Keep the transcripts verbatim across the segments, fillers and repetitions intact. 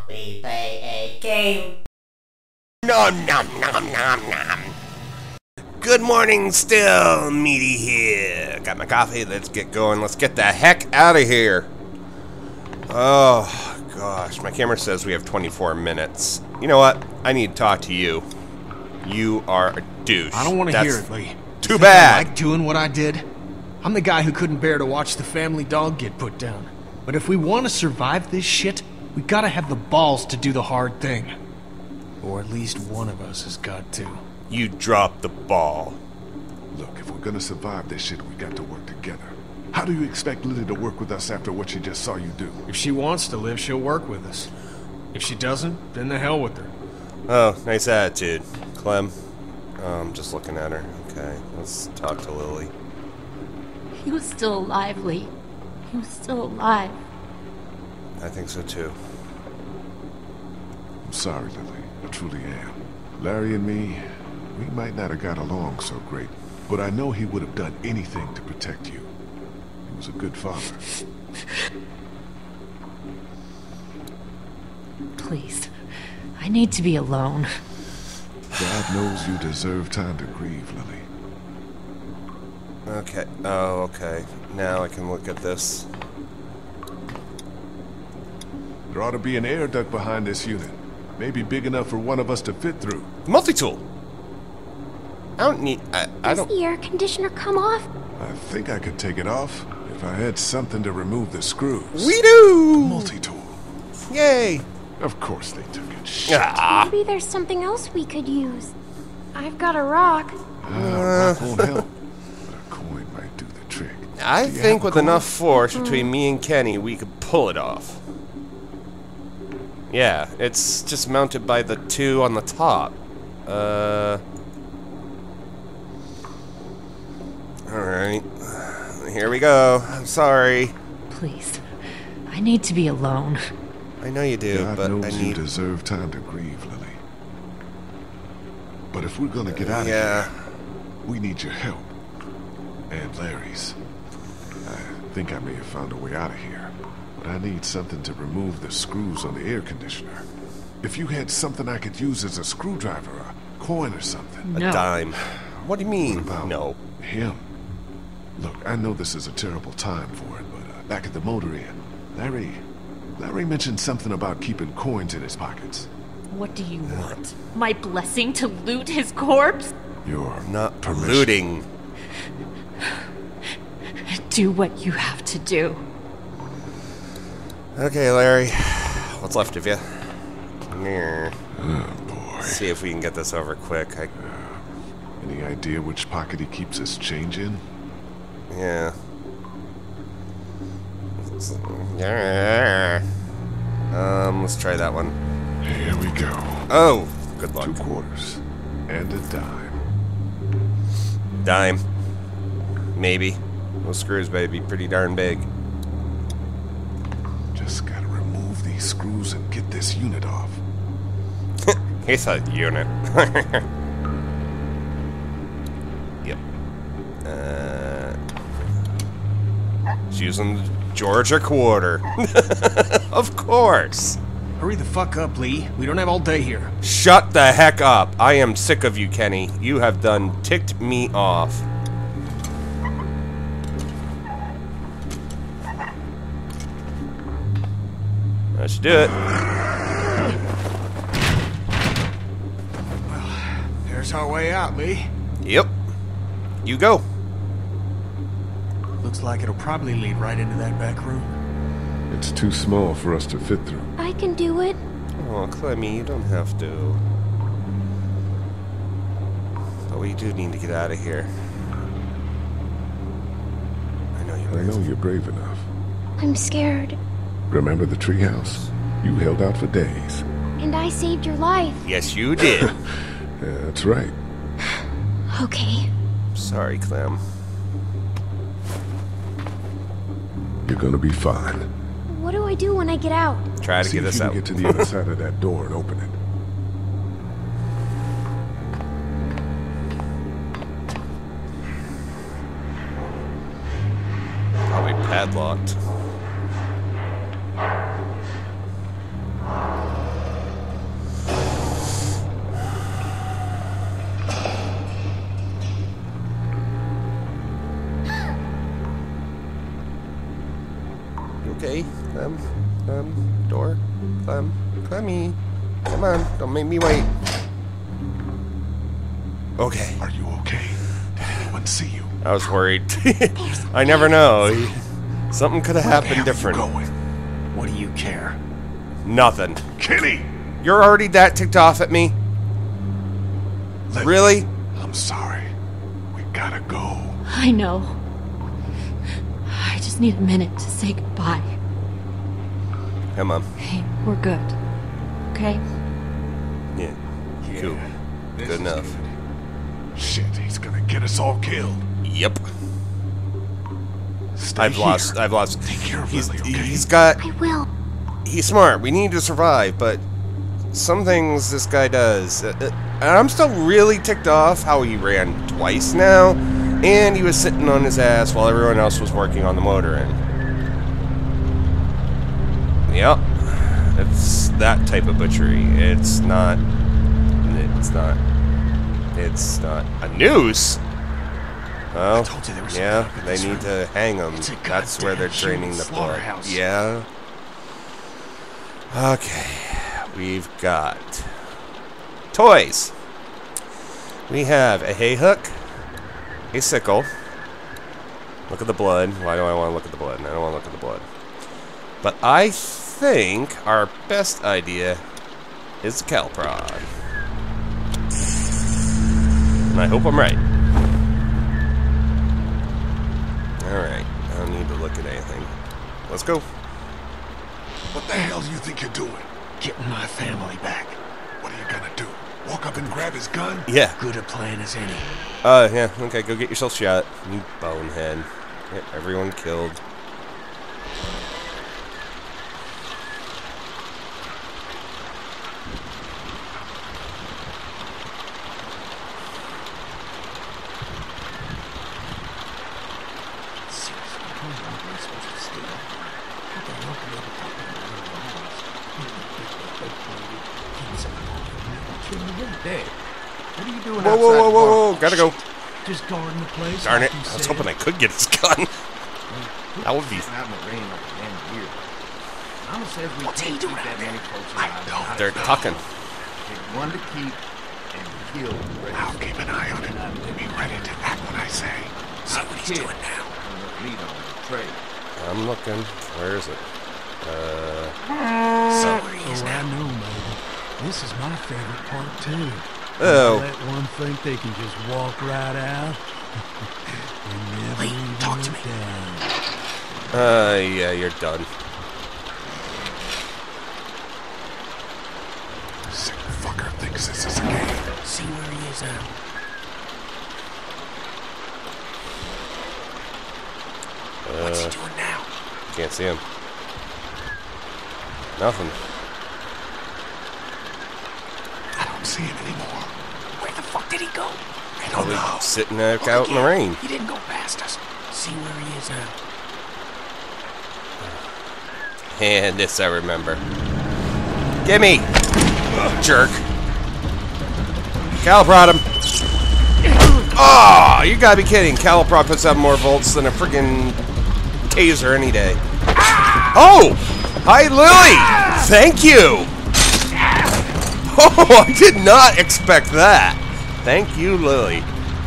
we play a game? Nom nom nom nom nom. Good morning still, meaty here. Got my coffee, let's get going. Let's get the heck out of here. Oh, gosh, my camera says we have twenty-four minutes. You know what? I need to talk to you. You are a douche. I don't want to hear it, Lee. Too Think bad. I like doing what I did. I'm the guy who couldn't bear to watch the family dog get put down. But if we want to survive this shit, we gotta have the balls to do the hard thing. Or at least one of us has got to. You dropped the ball. Look, if we're gonna survive this shit, we got to work together. How do you expect Lily to work with us after what she just saw you do? If she wants to live, she'll work with us. If she doesn't, then the hell with her. Oh, nice attitude. Clem. Oh, I'm just looking at her. Okay, let's talk to Lily. He was still alive, Lee. He was still alive. I think so too. I'm sorry, Lily. I truly am. Larry and me, we might not have got along so great, but I know he would have done anything to protect you. He was a good father. Please. I need to be alone. God knows you deserve time to grieve, Lily. Okay. Oh, okay. Now I can look at this. There ought to be an air duct behind this unit. Maybe big enough for one of us to fit through. Multi-tool. I don't need. I, I Does don't. the air conditioner come off? I think I could take it off if I had something to remove the screws. We do. Multi-tool. Yay. Of course they took it. Shit. Ah. Maybe there's something else we could use. I've got a rock. Ah, rock won't help, but a coin might do the trick. I Do you think have a with coin? enough force between me and Kenny, we could pull it off. Yeah, it's just mounted by the two on the top. Uh. Alright. Here we go. I'm sorry. Please. I need to be alone. I know you do, God but knows I you need. deserve time to grieve, Lily. But if we're gonna get out of Yeah. here, we need your help. And Larry's. I think I may have found a way out of here, but I need something to remove the screws on the air conditioner. If you had something I could use as a screwdriver, a coin or something. A No. dime. What do you mean? About No. him. Look, I know this is a terrible time for it, but uh, back at the motor inn, Larry... Larry mentioned something about keeping coins in his pockets. What do you want? My blessing to loot his corpse? Your Not permission. looting. Do what you have to do. Okay, Larry. What's left of you? Come here. Oh, boy. See if we can get this over quick. I, Any idea which pocket he keeps his change in? yeah. Yeah. Um, let's try that one. Here we go. Oh, good luck. Two quarters. And a dime. Dime. Maybe. Those screws may be pretty darn big. Just gotta remove these screws and get this unit off. It's a unit. Yep. Uh, she's using the Georgia quarter. Of course. Hurry the fuck up, Lee. We don't have all day here. Shut the heck up. I am sick of you, Kenny. You have done ticked me off. That should do it. There's our way out, Lee. Yep. You go. Looks like it'll probably lead right into that back room. It's too small for us to fit through. I can do it. Oh, Clemmy, you don't have to. But we do need to get out of here. I know you're I brave. know you're brave enough. I'm scared. Remember the treehouse? You held out for days. And I saved your life. Yes, you did. Yeah, that's right. Okay. Sorry, Clem. You're gonna be fine. What do I do when I get out? Try to See get if us you can out. get to the other side of that door and open it. Probably padlocked. Clem, Clem, door, Clem, Clemmy. Come on, don't make me wait. Okay. Are you okay? Did anyone see you? I was worried. I never know. Something could have happened different. Where are you going? What do you care? Nothing. Kenny! You're already that ticked off at me? Let Really? me- I'm sorry. We gotta go. I know. I just need a minute to say goodbye. Come on. Hey, we're good. Okay? Yeah. Cool. This Good is enough. good. Shit, he's gonna get us all killed. Yep. Stay I've here. lost. I've lost. Take care of He's, Lily, okay? he's got. I will. He's smart. We need to survive, but some things this guy does. Uh, uh, and I'm still really ticked off how he ran twice now, and he was sitting on his ass while everyone else was working on the motor end. Yep. It's that type of butchery. It's not. It's not. It's not a noose. Well, I told you there was something yeah, up in they this need room. to hang them. It's a That's where they're goddamn training human the blood. slaughterhouse. Yeah. Okay, we've got toys. We have a hay hook, a sickle. Look at the blood. Why do I want to look at the blood? I don't want to look at the blood. But I think our best idea is the cattle prod. And I hope I'm right. Alright, I don't need to look at anything. Let's go. What the hell do you think you're doing? Getting my family back. What are you gonna do? Walk up and grab his gun? Yeah. Good a plan as any. Uh, yeah, okay, go get yourself shot. You bonehead. Get everyone killed. What are you doing Whoa, whoa, whoa, whoa, whoa, gotta go. Just guarding the place. Darn like it, you I was said. hoping I could get his gun. That would be... Out in the rain like a damn deer. Mama says we What's he can't doing keep out that many there? folks I alive. don't Not They're if tucking. Take one to keep and kill the rest. I'll keep an eye on it. Be ready to act when I say. See what he's Kid. doing now. Enough meat on the tray. I'm looking. Where is it? Uh... See where he is Oh, now. I know, Mabel. This is my favorite part, too. Oh. Let one think they can just walk right out. and never Wait, even talk to look me. down. Uh, yeah, you're done. Sick fucker thinks this is a game. See where he is now. What's he doing now? Can't see him. Nothing. I don't see him anymore. Where the fuck did he go? I don't Probably know. sitting out, Look out in the again. rain. He didn't go past us. See where he is now. And this I remember. Gimme! Jerk. Caliprod him. Oh, you gotta be kidding. Caliprod puts out more volts than a friggin' taser any day. Oh! Hi, Lily! Thank you! Oh, I did not expect that. Thank you, Lily.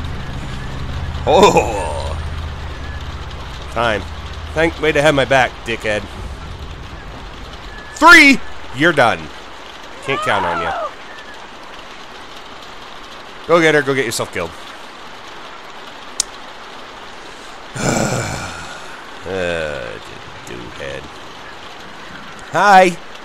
Oh. Time. Thank way to have my back, dickhead. Three! You're done. Can't count on you. Go get her. Go get yourself killed. uh, do-head. Hi.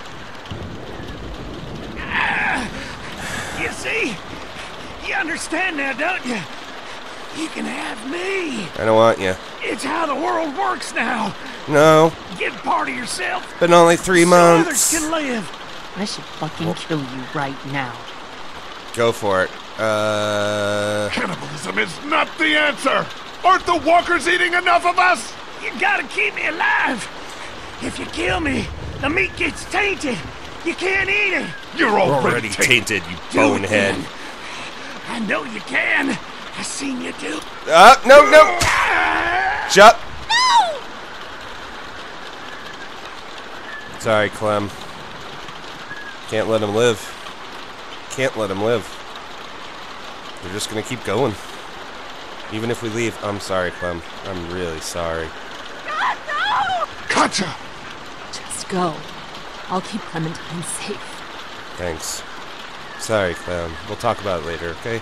You see? You understand now, don't you? You can have me. I don't want you. It's how the world works now. No. Get part of yourself. Been only three so months. others can live. I should fucking kill you right now. Go for it. Uh. Cannibalism is not the answer! Aren't the walkers eating enough of us? You gotta keep me alive. If you kill me, the meat gets tainted. You can't eat it. You're already, Already tainted, you Do it bonehead. then. I know you can. I seen you do. Uh, no, no. Shut. Sorry, Clem. Can't let him live. Can't let him live. They're just gonna keep going. Even if we leave. I'm sorry, Clem. I'm really sorry. God, no! Katjaa! Just go. I'll keep Clementine safe. Thanks. Sorry, Clem. We'll talk about it later, okay?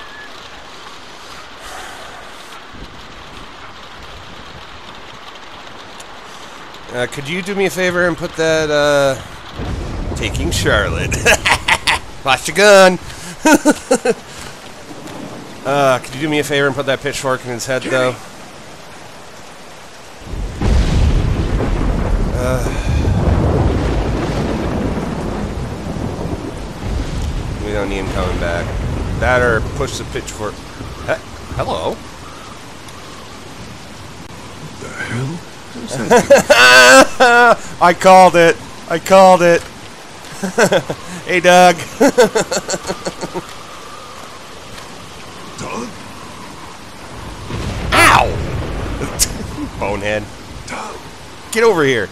Uh, could you do me a favor and put that, uh... taking Charlotte. Watch your gun! uh, could you do me a favor and put that pitchfork in his head, though? Uh... We don't need him coming back. That or push the pitchfork. He Hello? The hell? I called it. I called it. Hey, Doug. Doug? Ow! Bonehead. Doug? Get over here.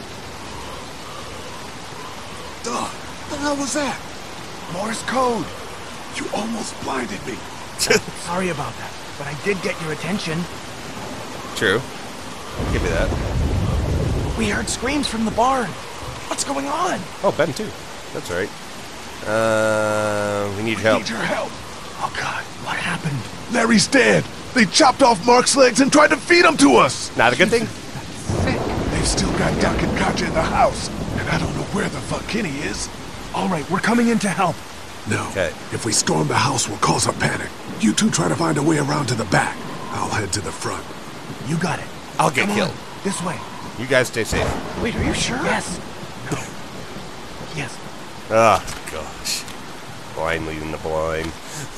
Doug? What the hell was that? Morse code. You almost blinded me. Sorry about that, but I did get your attention. True. Give me that. We heard screams from the barn. What's going on? Oh, Ben, too. That's right. Uh, we need I help. need your help. Oh, God. What happened? Larry's dead. They chopped off Mark's legs and tried to feed him to us. Not a good thing? They've still got Doc and Katjaa in the house, and I don't know where the fuck Kenny is. All right, we're coming in to help. No. Okay. If we storm the house, we'll cause a panic. You two try to find a way around to the back. I'll head to the front. You got it. I'll get Come killed. on. This way. You guys stay safe. Wait, are you sure? Yes. No. Yes. Oh, gosh. Blind leading the blind.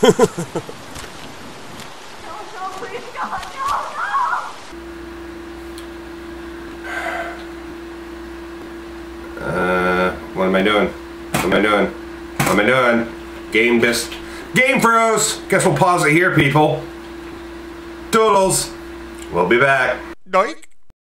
Uh, what am I doing? What am I doing? What am I doing? Game dis- Game Pros! Guess we'll pause it here, people. Toodles. We'll be back. Doink.